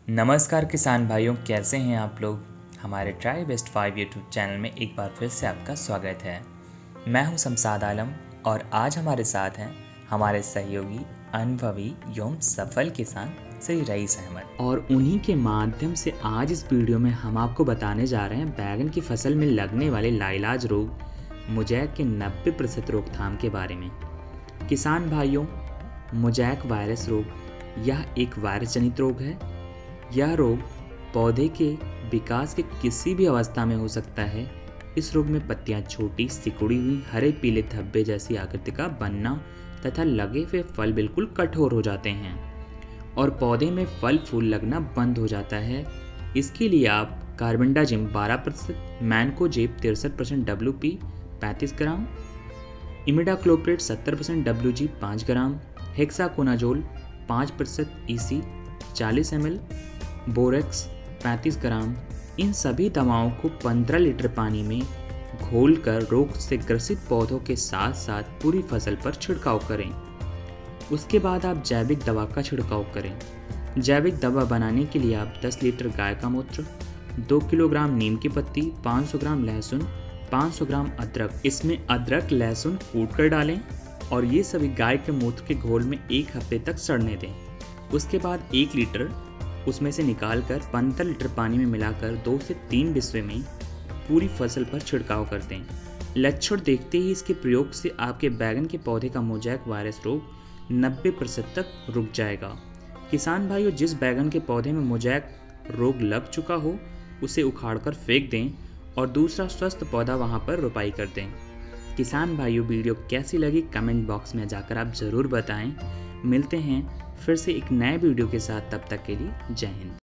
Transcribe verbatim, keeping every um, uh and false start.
नमस्कार किसान भाइयों, कैसे हैं आप लोग। हमारे try best five YouTube channel में एक बार फिर से आपका स्वागत है। मैं हूं शमशाद आलम और आज हमारे साथ हैं हमारे सहयोगी अनुभवी एवं सफल किसान श्री रईस अहमद, और उन्हीं के माध्यम से आज इस वीडियो में हम आपको बताने जा रहे हैं बैगन की फसल में लगने वाले लाइलाज रोग मोजैक के नब्बे प्रतिशत रोकथाम के बारे में। किसान भाइयों, मोजैक वायरस रोग यह एक वायरस जनित रोग है। यह रोग पौधे के विकास के किसी भी अवस्था में हो सकता है। इस रोग में पत्तियां छोटी, सिकुड़ी हुई, हरे पीले धब्बे जैसी आकृति का बनना तथा लगे हुए फल बिल्कुल कठोर हो जाते हैं और पौधे में फल फूल लगना बंद हो जाता है। इसके लिए आप कार्बेंडाजिम बारह प्रतिशत, मैनकोजेब तिरसठ परसेंट डब्ल्यू पी पैंतीस ग्राम, इमिडाक्लोप्रिड सत्तर परसेंट डब्ल्यू जी पाँच ग्राम, हेक्साकोनाजोल पाँच प्रतिशत ई सी चालीस एम एल, बोरेक्स पैंतीस ग्राम, इन सभी दवाओं को पंद्रह लीटर पानी में घोलकर रोग से ग्रसित पौधों के साथ साथ पूरी फसल पर छिड़काव करें। उसके बाद आप जैविक दवा का छिड़काव करें। जैविक दवा बनाने के लिए आप दस लीटर गाय का मूत्र, दो किलोग्राम नीम की पत्ती, पाँच सौ ग्राम लहसुन, पाँच सौ ग्राम अदरक, इसमें अदरक लहसुन कूट कर डालें और ये सभी गाय के मूत्र के घोल में एक हफ्ते तक सड़ने दें। उसके बाद एक लीटर उसमें से निकालकर पंद्रह लीटर पानी में मिलाकर दो से तीन बिस्वे में पूरी फसल पर छिड़काव कर दें। लक्षण देखते ही इसके प्रयोग से आपके बैगन के पौधे का मोजैक वायरस रोग नब्बे प्रतिशत तक रुक जाएगा। किसान भाइयों, जिस बैगन के पौधे में मोजैक रोग लग चुका हो उसे उखाड़कर फेंक दें और दूसरा स्वस्थ पौधा वहां पर रोपाई कर दें। किसान भाइयों, वीडियो कैसी लगी कमेंट बॉक्स में जाकर आप ज़रूर बताएं। मिलते हैं फिर से एक नए वीडियो के साथ, तब तक के लिए जय हिंद।